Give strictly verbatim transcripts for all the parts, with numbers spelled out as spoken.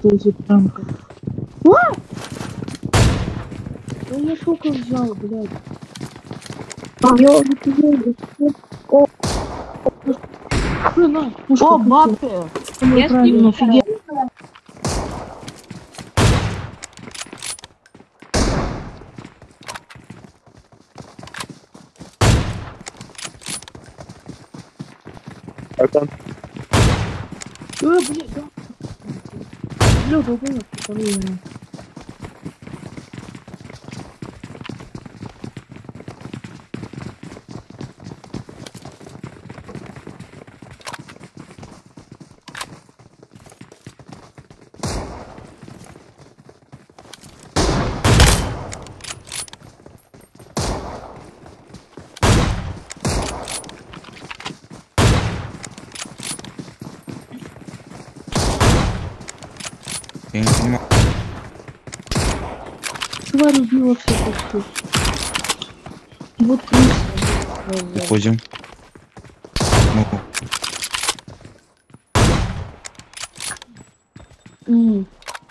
из пранка. А! Ну я только взял, блядь. Я О, О, бабка! Я правильно, офигенно. А там? Э, блядь, да. Бля, долбоёб, половина. Я не понимаю. Тварь убила все почти. Вот крыса. Уходим. Ну, М.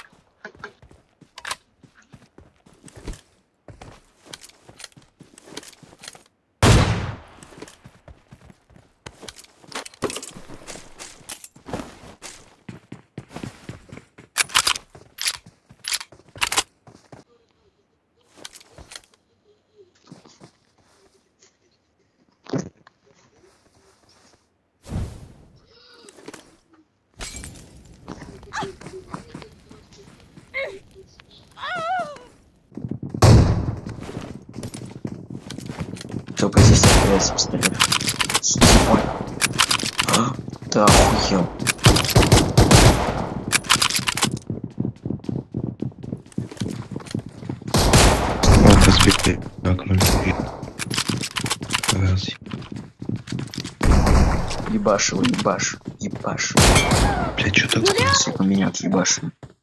Только здесь опять пистолет. Ой. А, ты охуел. вот разбитый окно. Раз. Ебашь его, ебашь, ебашь. Блять, что такое? Сука, меня ебашь.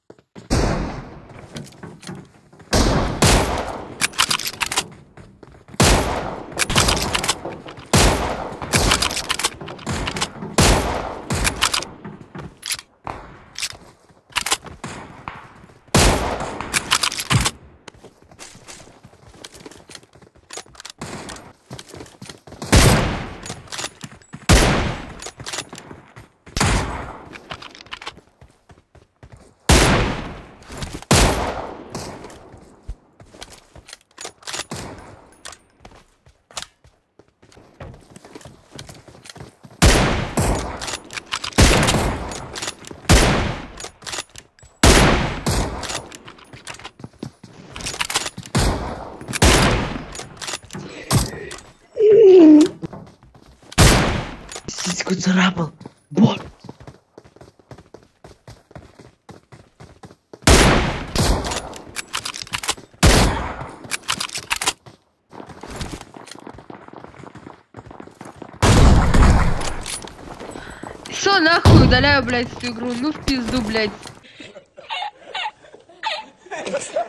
Сиську царапал. Боль. Все, нахуй, удаляю, блядь, эту игру. Ну в пизду, блядь.